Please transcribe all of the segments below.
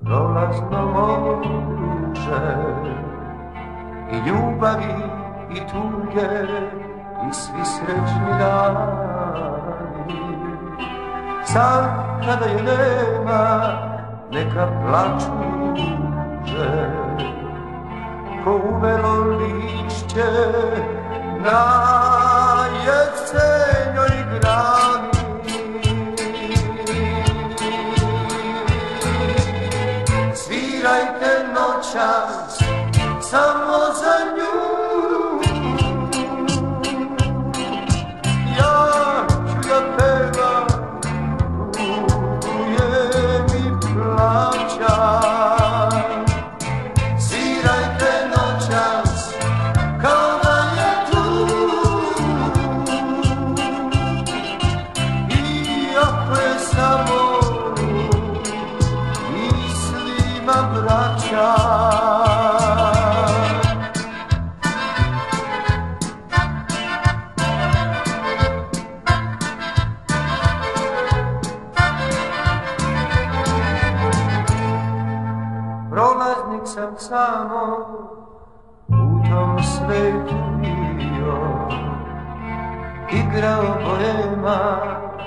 prolaznom oruže i ljubavi i tuge i svi srećni dani. Sad kada je nema, neka plaču ruže, ko uvelo lišće na jesenjoj grani. Svirajte noćas samo za nju, ja ću da pevam, tugujem i plaćam. Svirajte noćas kao da je tu, iako je samo mislima vraća. Prolaznik sam samo u tom svetu bio, igrao boema,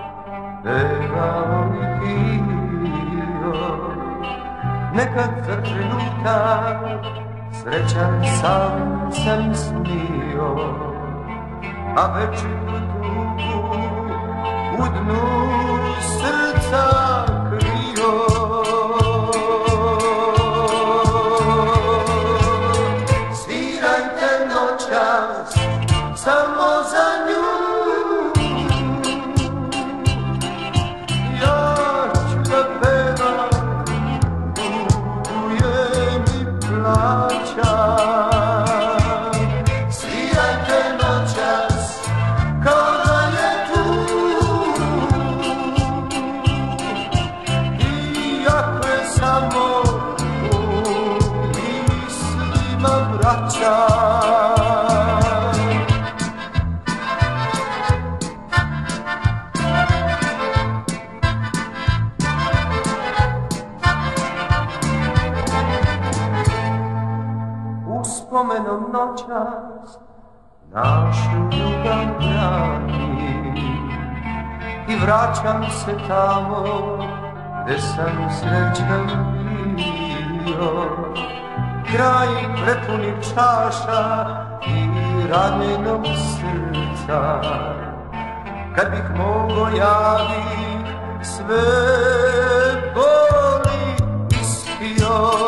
pevao i pio. Nekad za trenutak srećan sam snio, a večitnu tugu u dnu srca krio. Samo za nju, ja ću da pevam, tugujem i plaćam. Svirajte noćas kao da je tu, iako je samo u mislima vraća. Spomenom noćas našu ljubav brani i vraćam se tamo gde sam srećan bio. Kraj prepunih čaša i ranjenog srca, kad bih mogo ja bih sve boli ispio.